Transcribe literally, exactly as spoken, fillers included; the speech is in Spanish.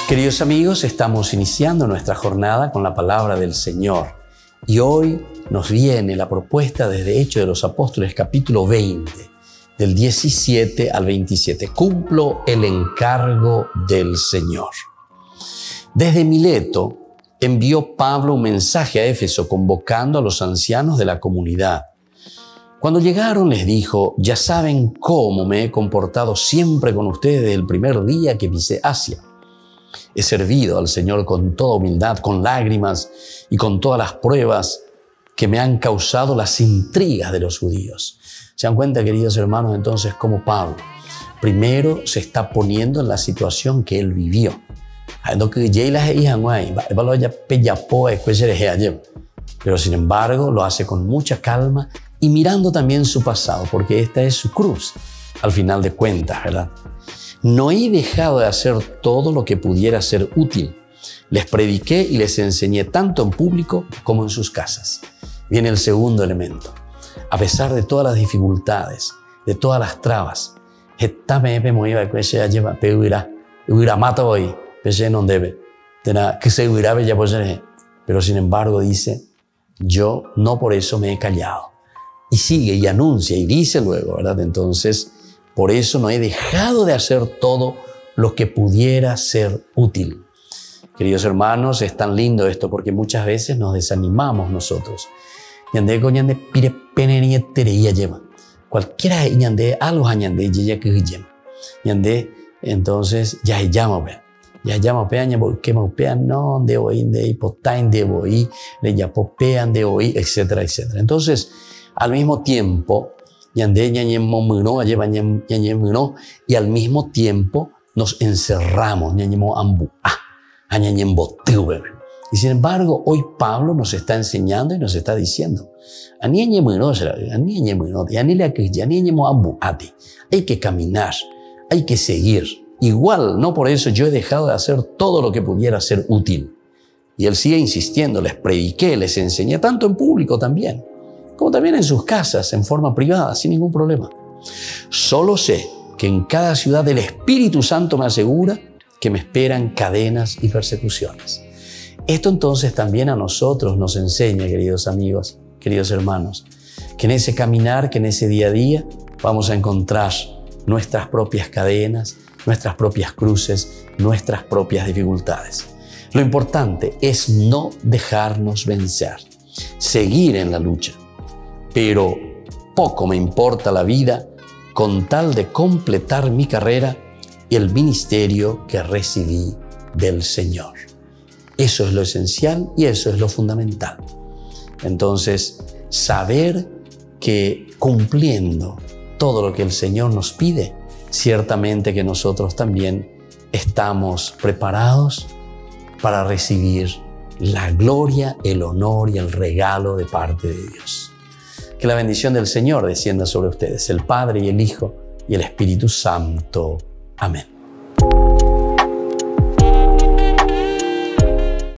Queridos amigos, estamos iniciando nuestra jornada con la palabra del Señor y hoy nos viene la propuesta desde Hechos de los Apóstoles capítulo veinte, del diecisiete al veintisiete. Cumplo el encargo del Señor. Desde Mileto envió Pablo un mensaje a Éfeso convocando a los ancianos de la comunidad. Cuando llegaron les dijo: ya saben cómo me he comportado siempre con ustedes desde el primer día que pisé Asia. He servido al Señor con toda humildad, con lágrimas y con todas las pruebas que me han causado las intrigas de los judíos. ¿Se dan cuenta, queridos hermanos, entonces cómo Pablo primero se está poniendo en la situación que él vivió? Pero sin embargo lo hace con mucha calma y mirando también su pasado, porque esta es su cruz, al final de cuentas, ¿verdad? No he dejado de hacer todo lo que pudiera ser útil. Les prediqué y les enseñé tanto en público como en sus casas. Viene el segundo elemento. A pesar de todas las dificultades, de todas las trabas, pero sin embargo dice: yo no por eso me he callado. Y sigue y anuncia y dice luego, ¿verdad? Entonces, por eso no he dejado de hacer todo lo que pudiera ser útil. Queridos hermanos, es tan lindo esto porque muchas veces nos desanimamos nosotros. Cualquiera ñande algo ñande ya que ñande entonces ya llama ya llama peaña porque maupean no de hoy de hipotain de hoy le ya popean de hoy, etcétera, etcétera. Entonces, al mismo tiempo y al mismo tiempo nos encerramos. Y sin embargo, hoy Pablo nos está enseñando y nos está diciendo: hay que caminar, hay que seguir. Igual, no por eso yo he dejado de hacer todo lo que pudiera ser útil. Y él sigue insistiendo: les prediqué, les enseñé, tanto en público también, como también en sus casas, en forma privada, sin ningún problema. Solo sé que en cada ciudad el Espíritu Santo me asegura que me esperan cadenas y persecuciones. Esto entonces también a nosotros nos enseña, queridos amigos, queridos hermanos, que en ese caminar, que en ese día a día vamos a encontrar nuestras propias cadenas, nuestras propias cruces, nuestras propias dificultades. Lo importante es no dejarnos vencer, seguir en la lucha. Pero poco me importa la vida con tal de completar mi carrera y el ministerio que recibí del Señor. Eso es lo esencial y eso es lo fundamental. Entonces, saber que cumpliendo todo lo que el Señor nos pide, ciertamente que nosotros también estamos preparados para recibir la gloria, el honor y el regalo de parte de Dios. Que la bendición del Señor descienda sobre ustedes, el Padre y el Hijo y el Espíritu Santo. Amén.